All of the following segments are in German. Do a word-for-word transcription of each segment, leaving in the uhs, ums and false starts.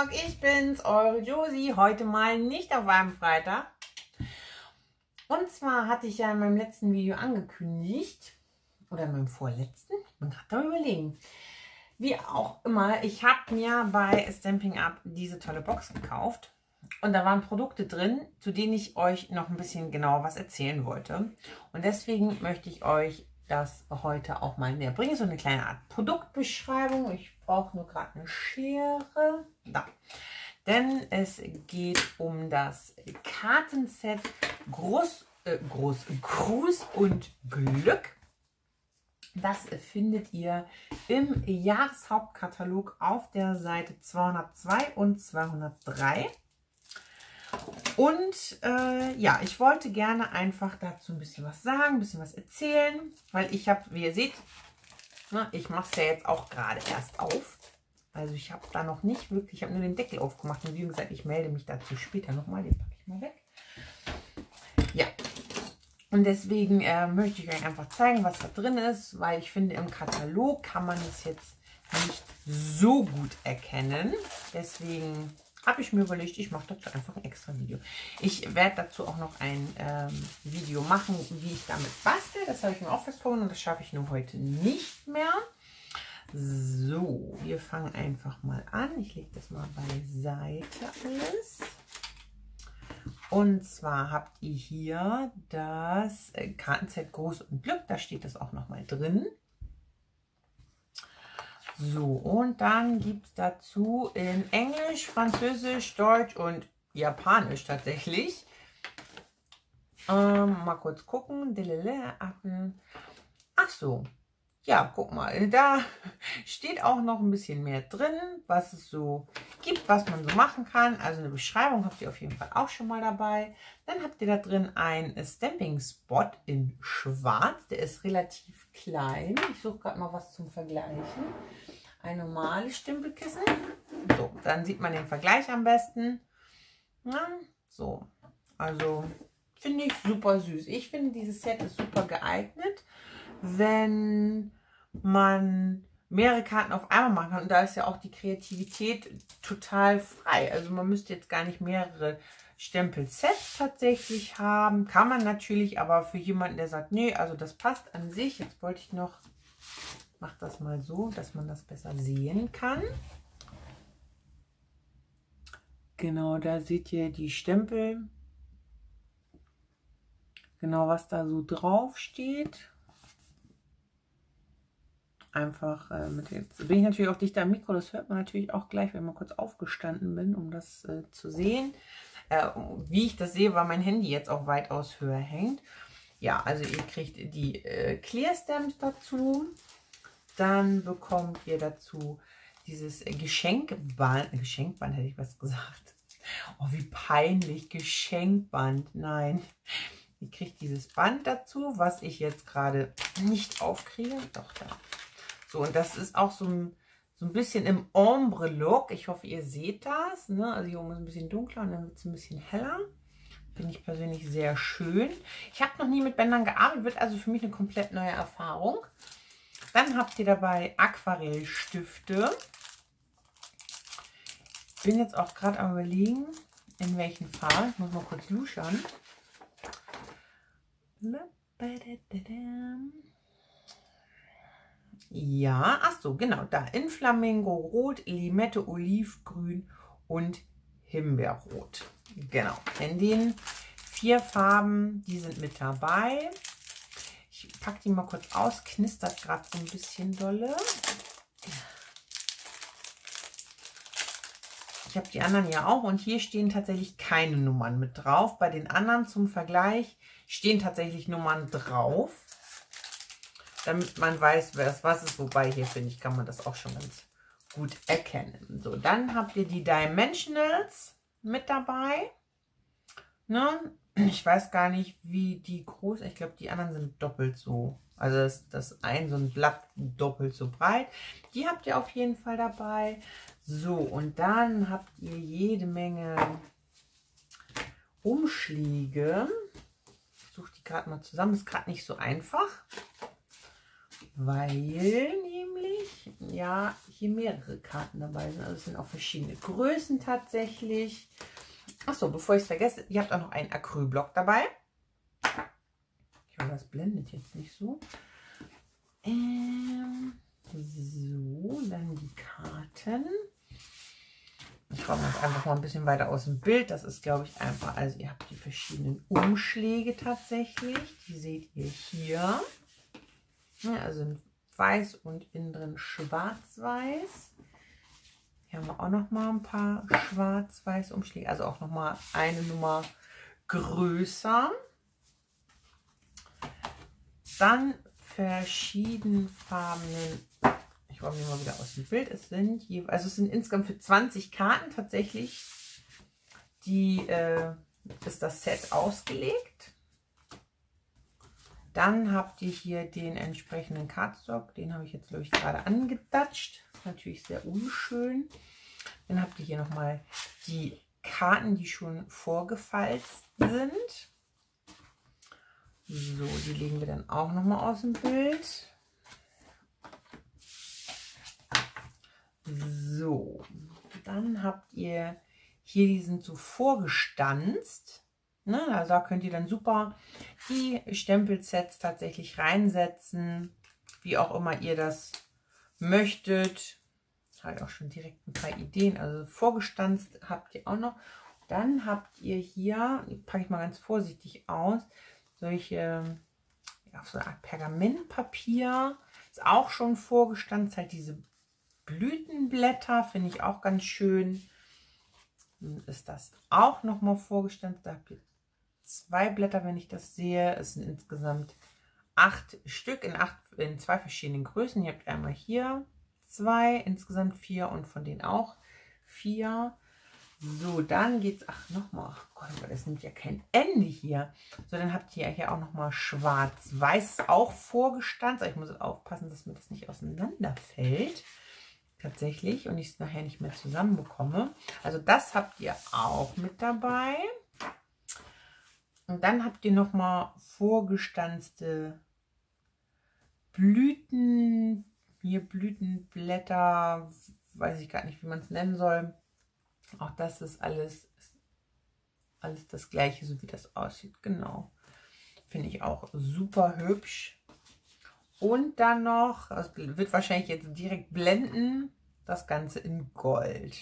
Hamburg, ich bin's, eure Josie. Heute mal nicht auf einem Freitag. Und zwar hatte ich ja in meinem letzten Video angekündigt, oder in meinem vorletzten, ich bin gerade da überlegen, wie auch immer, ich habe mir bei Stampin' Up diese tolle Box gekauft. Und da waren Produkte drin, zu denen ich euch noch ein bisschen genauer was erzählen wollte. Und deswegen möchte ich euch das heute auch mal näher bringen. So eine kleine Art Produktbeschreibung. Ich brauche nur gerade eine Schere. Da. Denn es geht um das Kartenset Groß, äh, Groß, Gruß und Glück. Das findet ihr im Jahreshauptkatalog auf der Seite zweihundertzwei und zweihundertdrei. Und äh, ja, ich wollte gerne einfach dazu ein bisschen was sagen, ein bisschen was erzählen, weil ich habe, wie ihr seht, ne, ich mache es ja jetzt auch gerade erst auf. Also ich habe da noch nicht wirklich, ich habe nur den Deckel aufgemacht und wie gesagt, ich melde mich dazu später nochmal, den packe ich mal weg. Ja, und deswegen äh, möchte ich euch einfach zeigen, was da drin ist, weil ich finde, im Katalog kann man es jetzt nicht so gut erkennen. Deswegen habe ich mir überlegt, ich mache dazu einfach ein extra Video. Ich werde dazu auch noch ein ähm, Video machen, wie ich damit bastel. Das habe ich mir auch festgehalten und das schaffe ich nur heute nicht mehr. So, wir fangen einfach mal an. Ich lege das mal beiseite alles. Und zwar habt ihr hier das Kartenset Groß und Glück. Da steht das auch noch mal drin. So, und dann gibt es dazu in Englisch, Französisch, Deutsch und Japanisch tatsächlich. Ähm, mal kurz gucken. Ach so. Ja, guck mal, da steht auch noch ein bisschen mehr drin, was es so gibt, was man so machen kann. Also eine Beschreibung habt ihr auf jeden Fall auch schon mal dabei. Dann habt ihr da drin ein Stamping Spot in Schwarz. Der ist relativ klein. Ich suche gerade mal was zum Vergleichen. Ein normales Stempelkissen. So, dann sieht man den Vergleich am besten. Ja, so, also finde ich super süß. Ich finde, dieses Set ist super geeignet, wenn man mehrere Karten auf einmal machen kann. Und da ist ja auch die Kreativität total frei. Also man müsste jetzt gar nicht mehrere Stempelsets tatsächlich haben. Kann man natürlich, aber für jemanden, der sagt, nee, also das passt an sich. Jetzt wollte ich noch, mach das mal so, dass man das besser sehen kann. Genau, da seht ihr die Stempel. Genau, was da so drauf steht. Einfach äh, mit jetzt bin ich natürlich auch dichter am Mikro, das hört man natürlich auch gleich, wenn man kurz aufgestanden bin, um das äh, zu sehen. Äh, wie ich das sehe, weil mein Handy jetzt auch weitaus höher hängt. Ja, also ihr kriegt die äh, Clear Stamps dazu. Dann bekommt ihr dazu dieses Geschenkband. Geschenkband hätte ich was gesagt. Oh, wie peinlich. Geschenkband. Nein. Ihr kriegt dieses Band dazu, was ich jetzt gerade nicht aufkriege. Doch, da. So, und das ist auch so ein, so ein bisschen im Ombre-Look. Ich hoffe, ihr seht das. Ne? Also hier oben ist ein bisschen dunkler und dann wird es ein bisschen heller. Finde ich persönlich sehr schön. Ich habe noch nie mit Bändern gearbeitet, wird also für mich eine komplett neue Erfahrung. Dann habt ihr dabei Aquarellstifte. Ich bin jetzt auch gerade am Überlegen, in welchen Farben. Ich muss mal kurz luschern. Ja, ach so, genau, da in Flamingo Rot, Limette, Olivgrün und Himbeerrot. Genau, in den vier Farben, die sind mit dabei. Ich packe die mal kurz aus, knistert gerade so ein bisschen dolle. Ich habe die anderen ja auch und hier stehen tatsächlich keine Nummern mit drauf. Bei den anderen zum Vergleich stehen tatsächlich Nummern drauf, damit man weiß, wer das was ist. Wobei hier, finde ich, kann man das auch schon ganz gut erkennen. So, dann habt ihr die Dimensionals mit dabei. Ne? Ich weiß gar nicht, wie die groß, ich glaube, die anderen sind doppelt so. Also das, das ein, so ein Blatt doppelt so breit. Die habt ihr auf jeden Fall dabei. So, und dann habt ihr jede Menge Umschläge. Ich suche die gerade mal zusammen. Ist gerade nicht so einfach. Weil nämlich ich, ja, hier mehrere Karten dabei sind. Also es sind auch verschiedene Größen tatsächlich. Achso, bevor ich es vergesse, ihr habt auch noch einen Acrylblock dabei. Ich hoffe, das blendet jetzt nicht so. Ähm, so, dann die Karten. Ich räume das einfach mal ein bisschen weiter aus dem Bild. Das ist, glaube ich, einfach, also ihr habt die verschiedenen Umschläge tatsächlich. Die seht ihr hier. Ja, also weiß und innen drin schwarz-weiß. Hier haben wir auch noch mal ein paar schwarz-weiß Umschläge. Also auch noch mal eine Nummer größer. Dann verschiedenfarbenen, ich räume die mal wieder aus dem Bild, es sind, je, also es sind insgesamt für zwanzig Karten tatsächlich, die äh, ist das Set ausgelegt. Dann habt ihr hier den entsprechenden Cardstock, den habe ich jetzt, glaube ich, gerade angedatscht. Natürlich sehr unschön. Dann habt ihr hier nochmal die Karten, die schon vorgefalzt sind. So, die legen wir dann auch noch mal aus dem Bild. So, dann habt ihr hier, die sind so vorgestanzt. Ne? Also da könnt ihr dann super die Stempelsets tatsächlich reinsetzen, wie auch immer ihr das möchtet. Habe ich auch schon direkt ein paar Ideen. Also vorgestanzt habt ihr auch noch. Dann habt ihr hier, die packe ich mal ganz vorsichtig aus, solche, ja, so eine Art Pergamentpapier. Ist auch schon vorgestanzt, halt diese Blütenblätter, finde ich auch ganz schön. Dann ist das auch noch mal vorgestanzt. Da habt ihr zwei Blätter, wenn ich das sehe. Es sind insgesamt acht Stück in, acht, in zwei verschiedenen Größen. Ihr habt einmal hier zwei, insgesamt vier und von denen auch vier. So, dann geht's, ach nochmal, oh Gott, das nimmt ja kein Ende hier. So, dann habt ihr hier auch nochmal schwarz-weiß auch vorgestanzt. Ich muss aufpassen, dass mir das nicht auseinanderfällt. Tatsächlich. Und ich es nachher nicht mehr zusammenbekomme. Also das habt ihr auch mit dabei. Und dann habt ihr nochmal vorgestanzte Blüten, hier Blütenblätter, weiß ich gar nicht, wie man es nennen soll. Auch das ist alles, ist alles das gleiche, so wie das aussieht. Genau. Finde ich auch super hübsch. Und dann noch, das wird wahrscheinlich jetzt direkt blenden, das Ganze in Gold.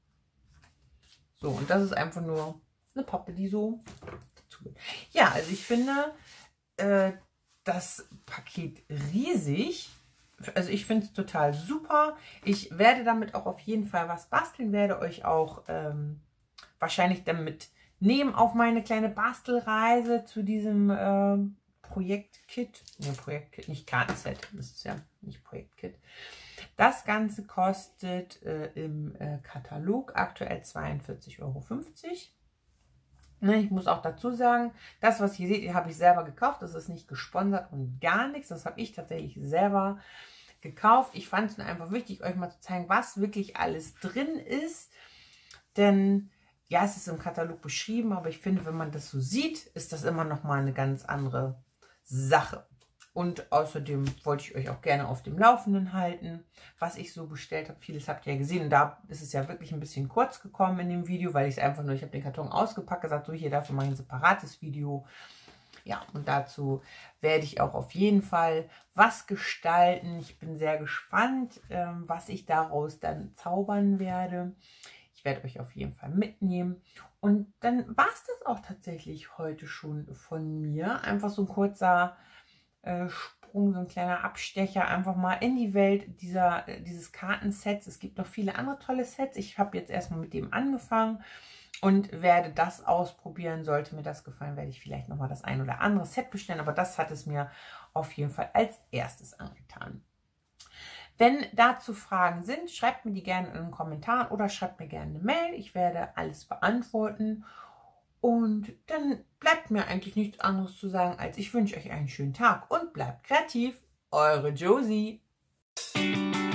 So, und das ist einfach nur eine Pappe, die so dazu wird. Ja, also ich finde äh, das Paket riesig. Also ich finde es total super. Ich werde damit auch auf jeden Fall was basteln, werde euch auch ähm, wahrscheinlich damit nehmen auf meine kleine Bastelreise zu diesem äh, Projektkit. Ne, Projektkit, nicht Kartenset, das ist ja nicht Projektkit. Das Ganze kostet äh, im äh, Katalog aktuell zweiundvierzig Euro fünfzig. Ne, ich muss auch dazu sagen, das, was ihr seht, habe ich selber gekauft. Das ist nicht gesponsert und gar nichts. Das habe ich tatsächlich selber gekauft. Ich fand es nur einfach wichtig, euch mal zu zeigen, was wirklich alles drin ist. Denn ja, es ist im Katalog beschrieben, aber ich finde, wenn man das so sieht, ist das immer noch mal eine ganz andere Sache. Und außerdem wollte ich euch auch gerne auf dem Laufenden halten, was ich so bestellt habe. Vieles habt ihr ja gesehen. Und da ist es ja wirklich ein bisschen kurz gekommen in dem Video, weil ich es einfach nur, ich habe den Karton ausgepackt, gesagt, so hier, dafür mache ich ein separates Video. Ja, und dazu werde ich auch auf jeden Fall was gestalten. Ich bin sehr gespannt, ähm, was ich daraus dann zaubern werde. Ich werde euch auf jeden Fall mitnehmen. Und dann war es das auch tatsächlich heute schon von mir. Einfach so ein kurzer äh, Sprung, so ein kleiner Abstecher einfach mal in die Welt dieser, dieses Kartensets. Es gibt noch viele andere tolle Sets. Ich habe jetzt erstmal mit dem angefangen und werde das ausprobieren. Sollte mir das gefallen, werde ich vielleicht nochmal das ein oder andere Set bestellen. Aber das hat es mir auf jeden Fall als erstes angetan. Wenn dazu Fragen sind, schreibt mir die gerne in den Kommentaren oder schreibt mir gerne eine Mail. Ich werde alles beantworten. Und dann bleibt mir eigentlich nichts anderes zu sagen, als ich wünsche euch einen schönen Tag und bleibt kreativ. Eure Josie.